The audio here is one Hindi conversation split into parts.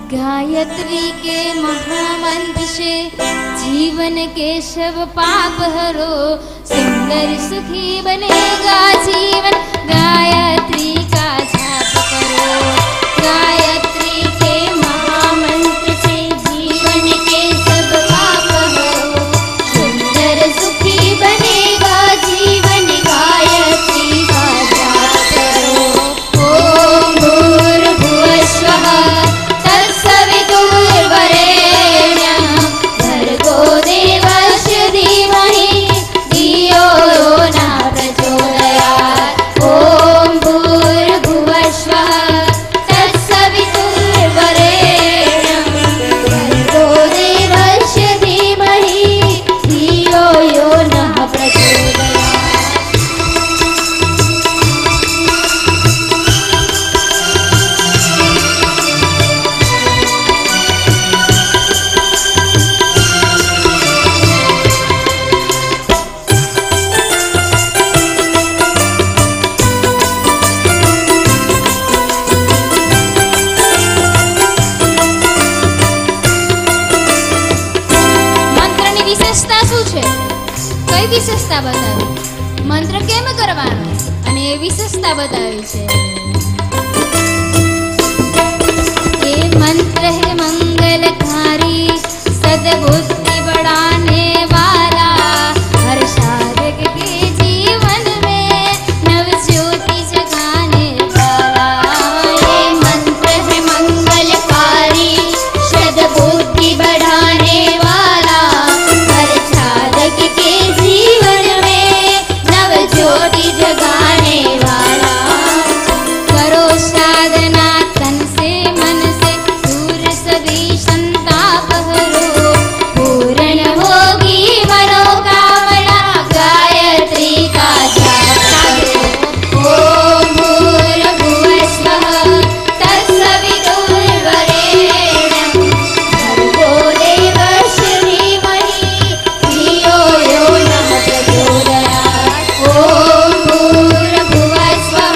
गायत्री के महामंत्र से जीवन के सब पाप हरो, सुंदर सुखी बनेगा जीवन, गायत्री का जाप करो। गायत्री के महामंत्र से जीवन के सब पाप हरो, सुंदर सुखी बनेगा जीवन, गायत्री का जाप करो। ओम भूर्भुवः स्वः तत्सवितुर्वरेण्यं भर्गो देवस्य धीमहि धियो यो नः प्रचोदयात्। ओम भूर्भुवः स्वः तत्सवितुर्वरेण्यं भर्गो देवस्य धीमहि धियो यो नः प्रचोदयात्। મંત્રની વિશેષતા શું છે? કઈ વિશેષતા બતાવી? મંત્ર કેમ કરવાનો અને એ વિશેષતા બતાવી છે। ये मंत्र है मंगलकारी, सद्बुद्धि बढ़ाने वाला, हर साधक के जीवन में नव ज्योति जगाने वाला। ये मंत्र है मंगलकारी, सद्बुद्धि बढ़ाने वाला, हर साधक के जीवन में नव ज्योति जगाने वाला। करो साधना तन से मन से, दूर सभी संताप हरो, पूर्ण होगी मनोकामना, गायत्री का जाप करो। ओम भूर्भुवः स्वः तत्सवितुर्वरेण्यं भर्गो देवस्य धीमहि धियो यो नः प्रचोदयात्। ओम भूर्भुवः स्वः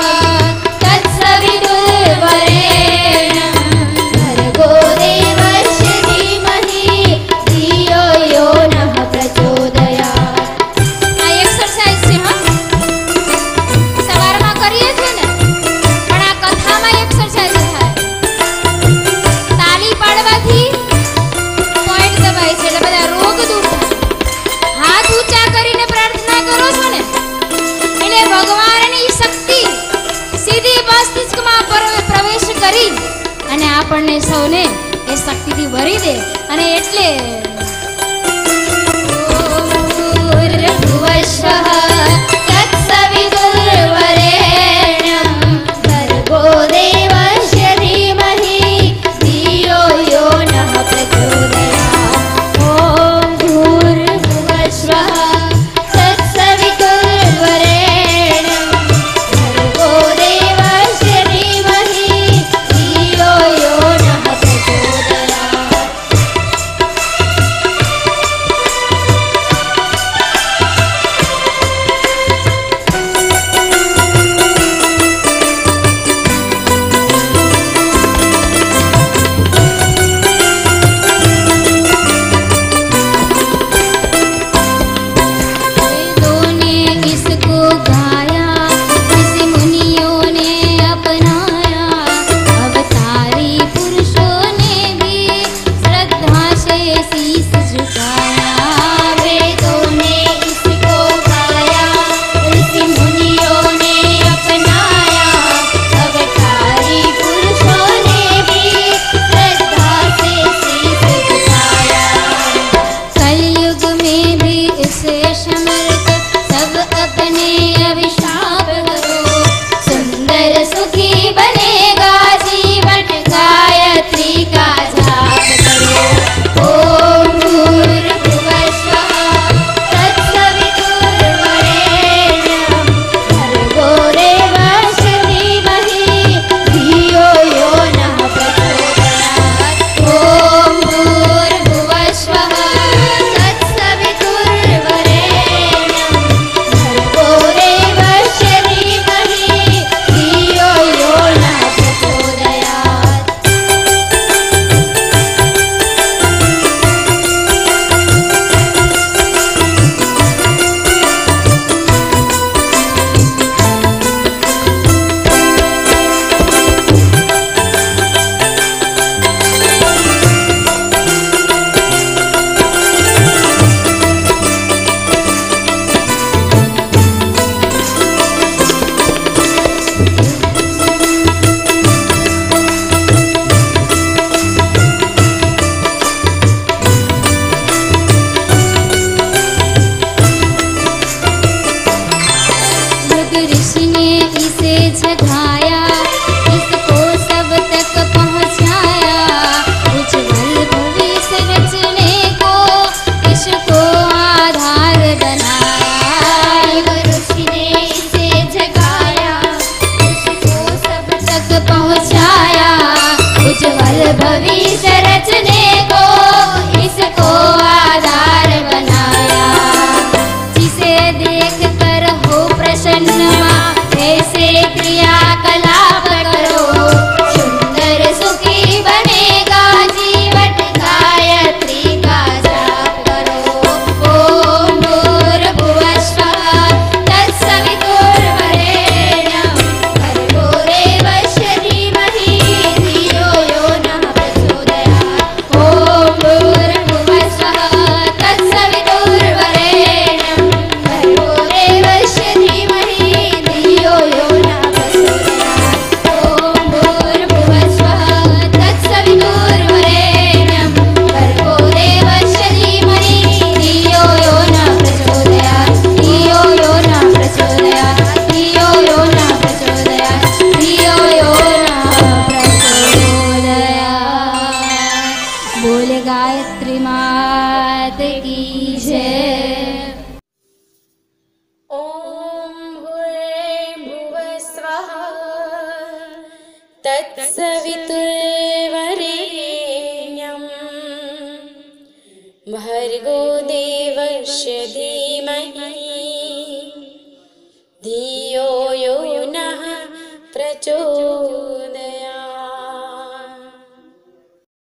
तत्सवितुर्वरेण्यं भर्गो देवस्य धीमहि धियो यो नः प्रचोदयात्। આ એક્સરસાઇઝ છે હા, સવારમાં કરીએ છીએ ને, પણ આ કથામાં એક્સરસાઇઝ થાય। તાલી પાડવાથી પોઈન્ટ દબાય છે એટલે બધા રોગ દૂર થાય। હાથ ઊંચા કરીને પ્રાર્થના કરો છો ને એટલે ભગવાનની શક્તિ સીધી મસ્તિષ્કમાં પ્રવેશ કરી અને આપણને સૌને એ શક્તિથી ભરી દે। અને એટલે ભૂર્ભુવઃ સ્વઃ તત્સવિતુર્વરેण्यं ભર્ગો દેવस्य ધીમહિ ધિયો યો નઃ પ્રચોદયાत्। ઓમ ભૂર્ભુવઃ સ્વઃ તત્સવિતુર્વરેण्यं ભર્ગો દેવस्य ધીમહિ ધિયો યો નઃ પ્રચોદયાत्। पहुँचाया, उज्जवल भविष्य रचने को इसको आधार बनाया। जिसे देख कर हो प्रसन्न माँ, ऐसे क्रियाकलाप करो, सुंदर सुखी बनेगा जीवन, गायत्री का जाप करो। ओम भूर्भुवः स्वः तत्सवितुर्वरेण्यं भर्गो देवस्य धीमहि धियो यो नः प्रचोदयात्। ओम भूर्भुवः स्वः तत्सवितुर्वरेण्यं भर्गो देवस्य धीमहि धियो यो नः प्रचोदयात्। ओम भूर्भुवः स्वः तत्सवितुर्वरेण्यं भर्गो देवस्य धीमहि धियो यो नः प्रचोदयात्। धियो यो नः प्रचोदयात्। धियो यो नः प्रचोदयात्। धियो यो नः प्रचोदयात्। बोल गायत्री मात की जय। ॐ भूर्भुवः स्वः तत्सवितुर्वरेण्यं